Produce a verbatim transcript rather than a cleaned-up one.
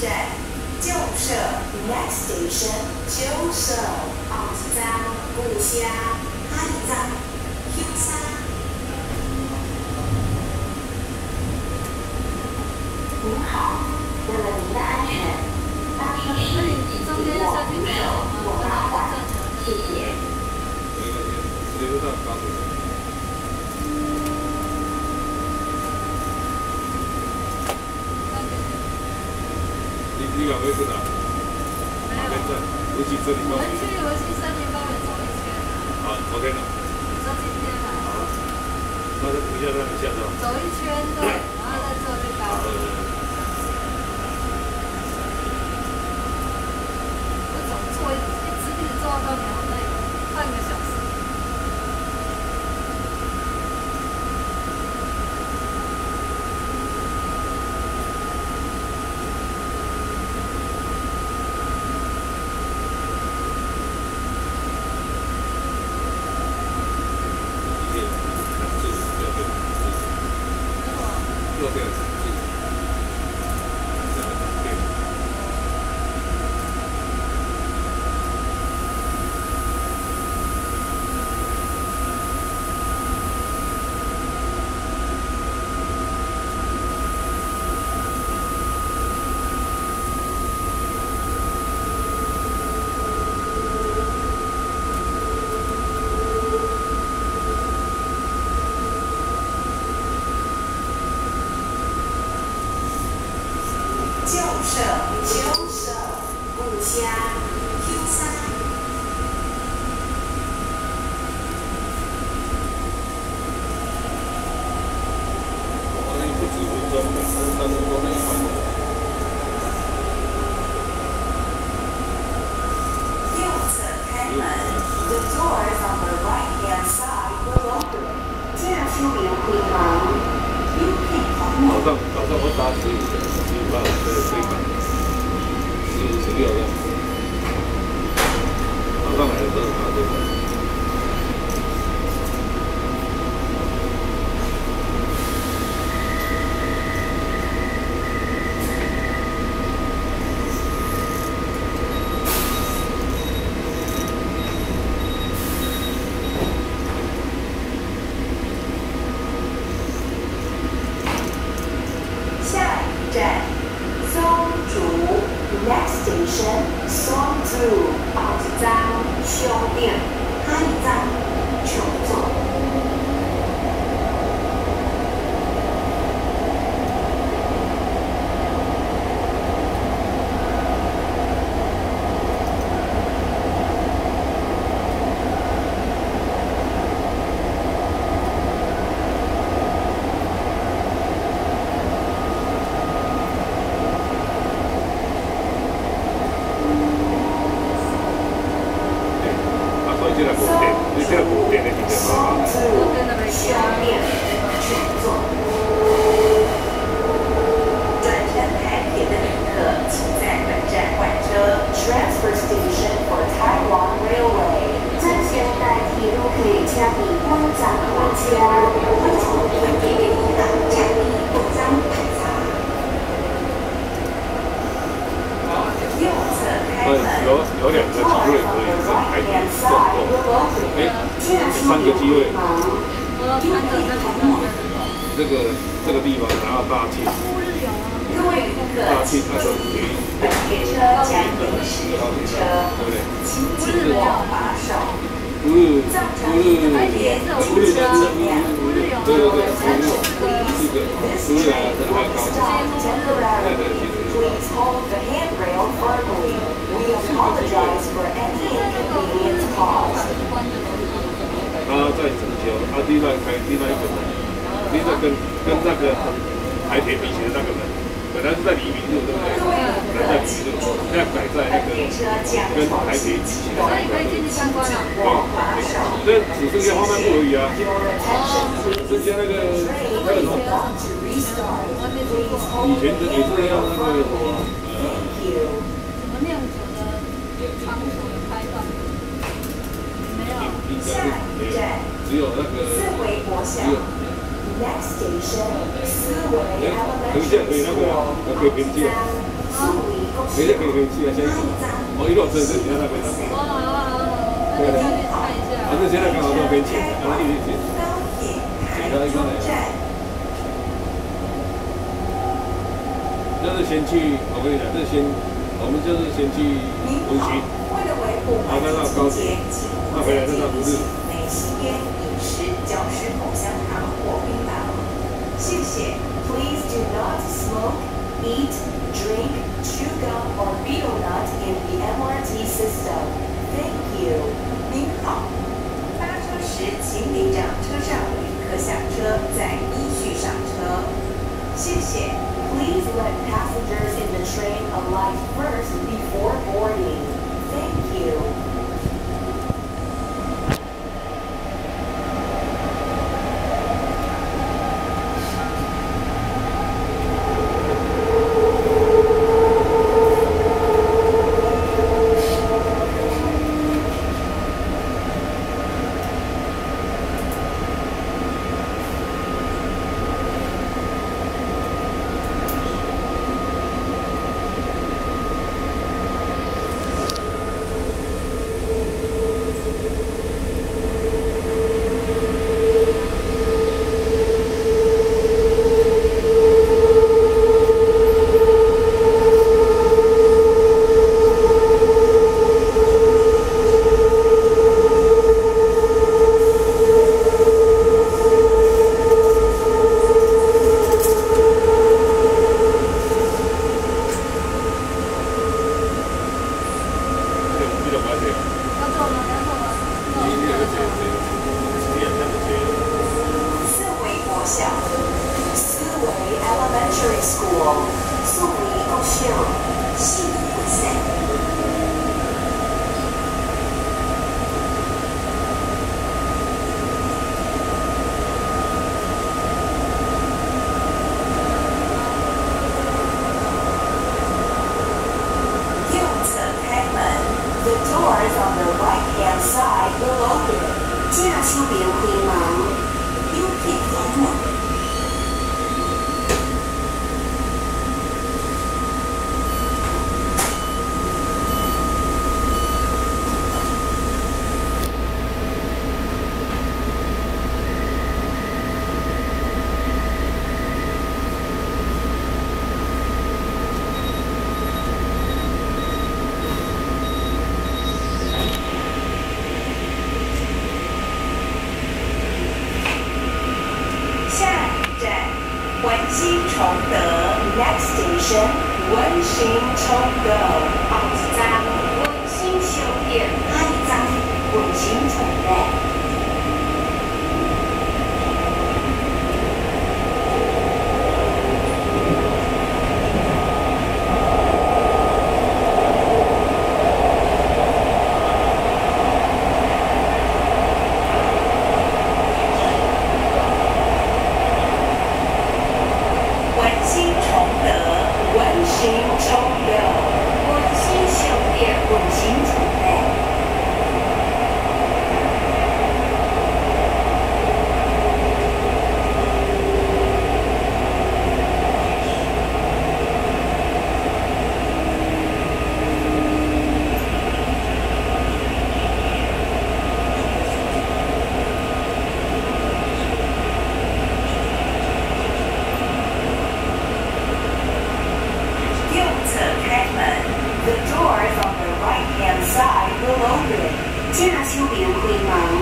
站旧社 Next Station 旧社后一站故乡下一站休山。您好，为了您的安全，搭车时请握扶手或拉环，谢谢。 这个到高速。你你两位去哪？哪边站？维新森林公园。 我们去维新森林公园走一圈。 啊，昨天呢？ 你说今天啊？ 好了，那就等一下让你下车。 走一圈，对，然后再坐去高速。我总坐一一直一直坐到高铁好累，半个小时。 右边。 旧社旧社故乡休山。 我那不止分钟，三十多分钟。 右侧开门 ，The doors on the right hand side will open. 驾驶员回航，应配航早上早上我搭十五的，十五号的飞港，十五十六的。早上来的时候搭这个。 站松竹 Next Station 松竹后一站商店，下一站琼座。 这个无电，你这个无电的就得麻烦。 商店乘坐。转乘台铁的旅客，请在本站换车。Transfer station for Taiwan Railway。这现代铁路可以加以光站换车，为从台铁的一档站立不张排查。右侧开门。 有有两个机会可以跟台铁动作，哎，三个机会。这个这个地方然后大庆，大庆那个给本列车将临时通车，请紧握把手。 不是造成台铁出车尽量对对对，这个不是啊，这还高。对对对。 Please hold the handrail firmly. We apologize for any inconvenience caused. 他在整修，他另外开另外一个门，另外跟跟那个台铁比起来那个门，本来是在黎明路，对不对？本来在黎明路，现在改在那个跟台铁比起来那个。对，这只剩下后半部而已啊。剩下那个那个什么，以前的也是要那个呃。 什么酿酒的场所有开放？没有。 应该是没有，只有那个只有。 Next station, 思维等一下可以那个啊，可以边界。 哦， 你这可以可以去啊，先走。我一路车是你看那边的。 哦哦哦，那就下去看一下。 反正现在刚好都可以剪，然后一直剪，剪到一个来。就是先去，我跟你讲，就是先，我们就是先去东区，然后再到高铁，那回来再到福日。 没吸烟、饮食、嚼食口香糖或槟榔。谢谢。Please do not smoke, eat, drink, chew gum or betel nut in the M R T system. Thank you. 您好。搭车时请领奖车上旅客下车，再依序上车。谢谢。Please let passengers in the train alight first before boarding. Thank you. 驾手边开门。